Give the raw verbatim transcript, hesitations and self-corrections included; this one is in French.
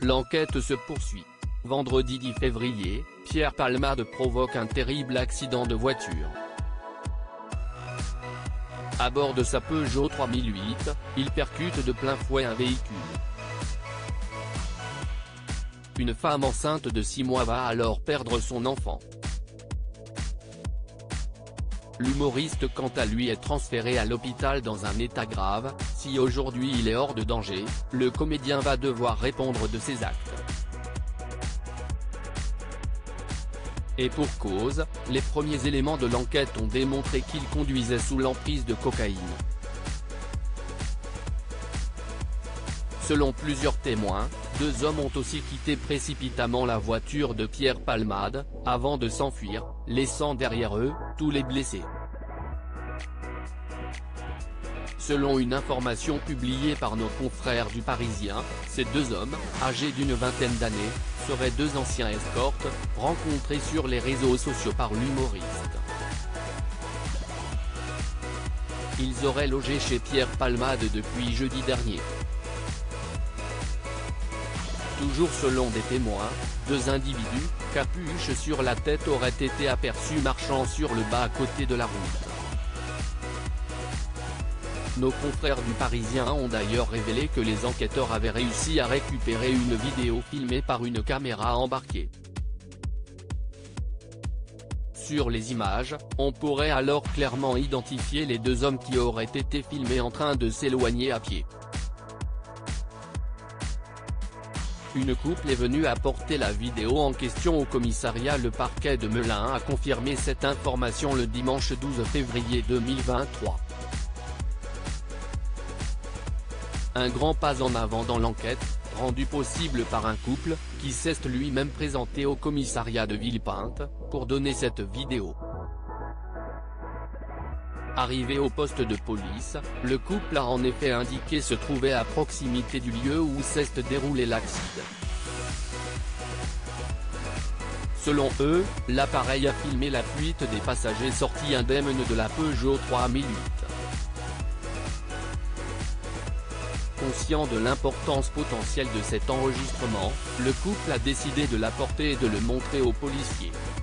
L'enquête se poursuit. Vendredi dix février, Pierre Palmade provoque un terrible accident de voiture. À bord de sa Peugeot trois mille huit, il percute de plein fouet un véhicule. Une femme enceinte de six mois va alors perdre son enfant. L'humoriste quant à lui est transféré à l'hôpital dans un état grave. Si aujourd'hui il est hors de danger, le comédien va devoir répondre de ses actes. Et pour cause, les premiers éléments de l'enquête ont démontré qu'il conduisait sous l'emprise de cocaïne. Selon plusieurs témoins, deux hommes ont aussi quitté précipitamment la voiture de Pierre Palmade, avant de s'enfuir, laissant derrière eux, tous les blessés. Selon une information publiée par nos confrères du Parisien, ces deux hommes, âgés d'une vingtaine d'années, seraient deux anciens escortes, rencontrés sur les réseaux sociaux par l'humoriste. Ils auraient logé chez Pierre Palmade depuis jeudi dernier. Toujours selon des témoins, deux individus, capuche sur la tête auraient été aperçus marchant sur le bas à côté de la route. Nos confrères du Parisien ont d'ailleurs révélé que les enquêteurs avaient réussi à récupérer une vidéo filmée par une caméra embarquée. Sur les images, on pourrait alors clairement identifier les deux hommes qui auraient été filmés en train de s'éloigner à pied. Une couple est venue apporter la vidéo en question au commissariat. Le parquet de Melun a confirmé cette information le dimanche douze février deux mille vingt-trois. Un grand pas en avant dans l'enquête, rendu possible par un couple, qui s'est lui-même présenté au commissariat de Villepinte, pour donner cette vidéo. Arrivé au poste de police, le couple a en effet indiqué se trouver à proximité du lieu où s'est déroulé l'accident. Selon eux, l'appareil a filmé la fuite des passagers sortis indemnes de la Peugeot trois mille huit. Conscient de l'importance potentielle de cet enregistrement, le couple a décidé de l'apporter et de le montrer aux policiers.